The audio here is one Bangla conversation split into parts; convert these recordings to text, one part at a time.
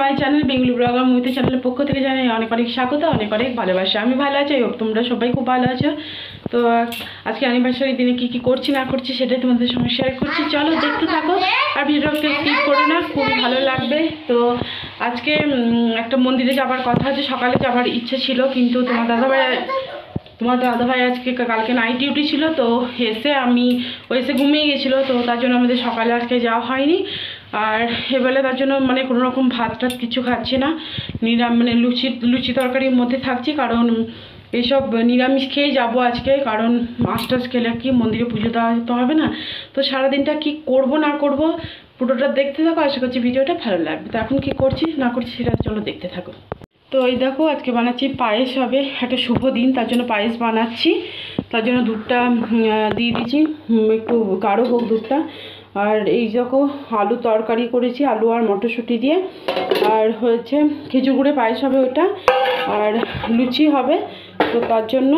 মাই চ্যানেল বেঙ্গলি ব্লগার মৈত্রী চ্যানেলের পক্ষ থেকে জানাই অনেক অনেক স্বাগত, অনেক অনেক ভালোবাসা। আমি ভালো আছি, হোক তোমরা সবাই খুব ভালো আছো। তো আজকে অ্যানিভার্সারি দিনে কি কি করছি না করছি সেটাই তোমাদের সঙ্গে শেয়ার করছি। চলো দেখতে থাকো আর ভিডিওকে স্কিপ করো না, খুবই ভালো লাগবে। তো আজকে একটা মন্দিরে যাবার কথা আছে, সকালে যাবার ইচ্ছে ছিল, কিন্তু তোমার দাদাভাই আজকে কালকে নাইট ডিউটি ছিল, তো এসে ঘুমিয়ে গেছিলো, তো তার জন্য আমাদের সকালে আজকে যাওয়া হয়নি। আর এবেলা তার জন্য মানে কোনো রকম ভাত টাত কিছু খাচ্ছি না, মানে লুচি তরকারির মধ্যে থাকছি, কারণ এইসব নিরামিষ খেয়েই যাবো আজকে, কারণ মাছ টাছ খেলে কি মন্দিরে পুজো দেওয়া তো হবে না। তো সারাদিনটা কি করব না করব পুরোটা দেখতে থাকো, আশা করছি ভিডিওটা ভালো লাগবে। তো এখন কি করছি না করছি সেটা চলো দেখতে থাকো। তো এই দেখো আজকে বানাচ্ছি পায়েস, হবে একটা শুভ দিন, তার জন্য পায়েস বানাচ্ছি। তার জন্য দুধটা দিয়ে দিচ্ছি, একটু গাঢ় হোক দুধটা। আর এই দেখো আলু তরকারি করেছি, আলু আর মটরশুঁটি দিয়ে। আর হয়েছে খেজুর গুড়ে পায়েস হবে ওটা, আর লুচি হবে। তো তার জন্য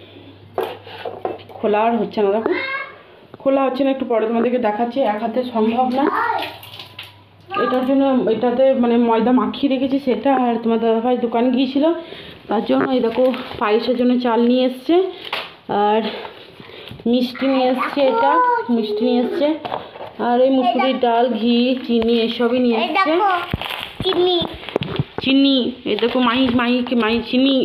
খোলা আর হচ্ছে না, দেখো খোলা হচ্ছে না, একটু পরে তোমাদেরকে দেখাচ্ছি, এক হাতে সম্ভব না। এটার জন্য এটাতে মানে ময়দা মাখিয়ে রেখেছি সেটা, আর তোমার দাদাভাই দোকান গিয়েছিল, তার জন্য এই দেখো পায়েসের জন্য চাল নিয়ে এসছে, আর মিষ্টি নিয়ে এসছে, এটা মিষ্টি নিয়ে এসছে, আর এই মুসুরির ডাল, ঘি, চিনি এসবই নিয়ে এসছে। চিনি এই দেখো মাই চিনি,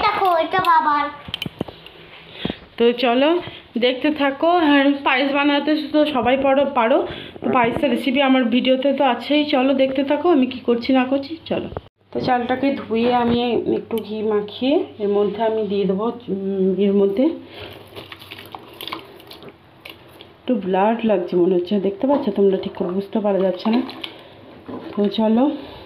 তো চলো দেখতে থাকো। আর পায়েস বানাতে তো সবাই পারো, তো পায়েসের রেসিপি আমার ভিডিওতে তো আছেই, চলো দেখতে থাকো আমি কি করছি না করছি। চলো, তো চালটাকে ধুয়ে আমি একটু ঘি মাখিয়ে এর মধ্যে আমি দিয়ে দেবো, এর মধ্যে একটু ব্লাড লাগছে মনে হচ্ছে, দেখতে পাচ্ছ তোমরা, ঠিক করে বুঝতে পারা যাচ্ছে না। তো চলো,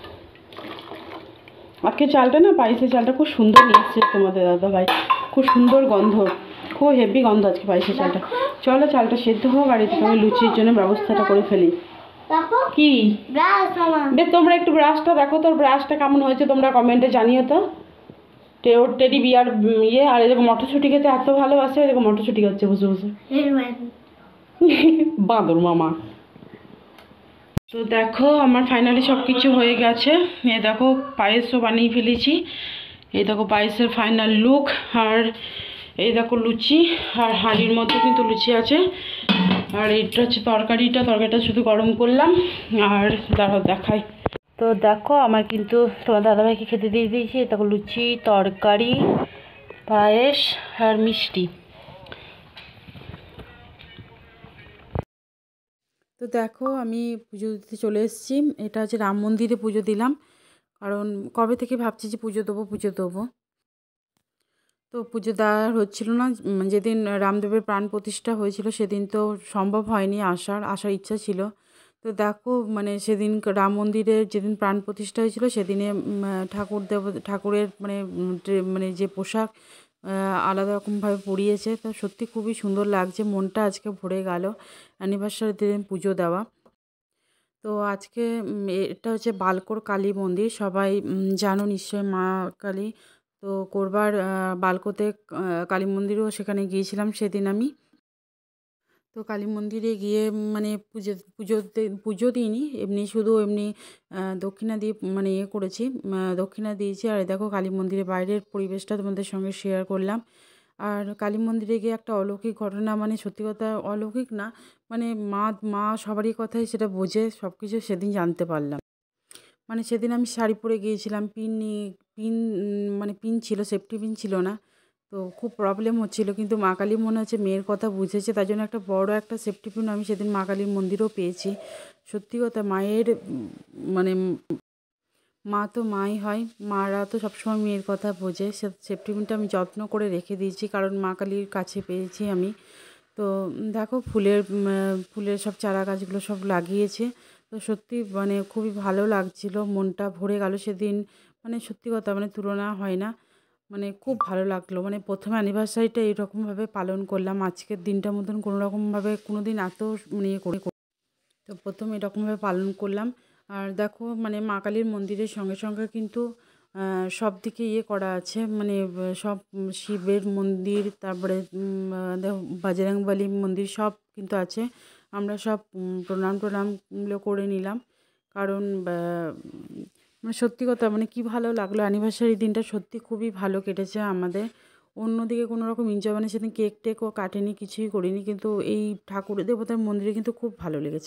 আজকে চালটা না, পায়েসের চালটা খুব সুন্দর নিয়ে এসছে তোমাদের দাদাভাই, খুব সুন্দর গন্ধ, খুব হেভি গন্ধ আজকে পায়েসের চালটা। চলো চালটা সেদ্ধ হোক, আর এদিকে আমি লুচির জন্য ব্যবস্থাটা করে ফেলি। কি বেশ, তোমরা একটু ব্রাশটা দেখো, তোর ব্রাশটা কেমন হয়েছে তোমরা কমেন্টে জানিও তো। ওর টেডি বিয়ার ইয়ে, আর এদিকে মটরশুঁটি খেতে এত ভালোবাসে, এদিকে মটরশুঁটি খাচ্ছে বসে বসে, বাঁদর মামা। তো দেখো আমার ফাইনালি সব কিছু হয়ে গেছে, এই দেখো পায়েসও বানিয়ে ফেলেছি, এই দেখো পায়েসের ফাইনাল লুক। আর এই দেখো লুচি, আর হাঁড়ির মধ্যে কিন্তু লুচি আছে। আর এইটা হচ্ছে তরকারিটা শুধু গরম করলাম, আর দাঁড়াও দেখাই। তো দেখো আমার কিন্তু তোমার দাদাভাইকে খেতে দিয়ে দিয়েছি, দেখো লুচি, তরকারি, পায়েস আর মিষ্টি। তো দেখো আমি পুজো দিতে চলে এসেছি, এটা হচ্ছে রাম মন্দিরে পুজো দিলাম, কারণ কবে থেকে ভাবছি যে পুজো দেবো। তো পুজো দেওয়ার হচ্ছিল না, যেদিন রামদেবের প্রাণ প্রতিষ্ঠা হয়েছিল সেদিন তো সম্ভব হয়নি, আসার ইচ্ছা ছিল। তো দেখো মানে সেদিন রাম মন্দিরের যেদিন প্রাণ প্রতিষ্ঠা হয়েছিল সেদিনে ঠাকুরের মানে যে পোশাক আলাদা রকমভাবে পরিয়েছে, তো সত্যি খুবই সুন্দর লাগছে, মনটা আজকে ভরে গেল অ্যানিভার্সারি দিন পুজো দেওয়া। তো আজকে এটা হচ্ছে বালকোর কালী মন্দির, সবাই জানো নিশ্চয়ই মা কালী। তো করবার বালকোতে কালী মন্দিরেও সেখানে গিয়েছিলাম সেদিন আমি। তো কালী মন্দিরে গিয়ে মানে পুজো দিইনি, শুধু এমনি দক্ষিণা দিয়ে মানে করেছি, দক্ষিণা দিয়েছি। আর দেখো কালী মন্দিরের বাইরের পরিবেশটা তোমাদের সঙ্গে শেয়ার করলাম। আর কালী মন্দিরে গিয়ে একটা অলৌকিক ঘটনা, মানে সত্যি কথা অলৌকিক না, মানে মা সবারই কথাই সেটা বোঝে, সব কিছু সেদিন জানতে পারলাম। মানে সেদিন আমি শাড়ি পরে গিয়েছিলাম, পিন ছিল, সেফটি পিন ছিল না, তো খুব প্রবলেম হচ্ছিল, কিন্তু মা কালী মনে হচ্ছে মেয়ের কথা বুঝেছে, তার জন্য একটা বড় একটা সেফটি পিন আমি সেদিন মা কালীর মন্দিরেও পেয়েছি। সত্যি কথা মায়ের মানে মা তো মাই হয়, মারা তো সবসময় মেয়ের কথা বোঝে, সেফটি পিনটা আমি যত্ন করে রেখে দিয়েছি, কারণ মা কালীর কাছে পেয়েছি আমি। তো দেখো ফুলের সব চারা গাছগুলো সব লাগিয়েছে, তো সত্যি মানে খুবই ভালো লাগছিল, মনটা ভরে গেল সেদিন, মানে সত্যি কথা মানে তুলনা হয় না, মানে খুব ভালো লাগলো। মানে প্রথম অ্যানিভার্সারিটা এরকমভাবে পালন করলাম, আজকের দিনটার মতন কোনো রকমভাবে কোনো দিন এত মানে করে, তো প্রথম এরকমভাবে পালন করলাম। আর দেখো মানে মা কালীর মন্দিরের সঙ্গে সঙ্গে কিন্তু সব দিকে করা আছে, মানে সব শিবের মন্দির, তারপরে দেখো বজরংবলী মন্দির সব কিন্তু আছে। আমরা সব প্রণামগুলো করে নিলাম, কারণ মানে সত্যি কথা মানে কি ভালো লাগলো অ্যানিভার্সারি দিনটা সত্যি খুবই ভালো কেটেছে আমাদের। অন্যদিকে কোনো রকম এনজয় মানে সেদিন কেক টেকও কাটেনি, কিছুই করিনি। কিন্তু এই ঠাকুর দেবতার মন্দিরে কিন্তু খুব ভালো লেগেছে।